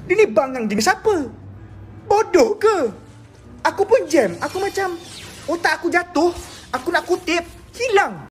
Dia ni bangang jenis apa? Bodoh ke? Aku pun jam. Aku macam, otak aku jatuh. Aku nak kutip, hilang.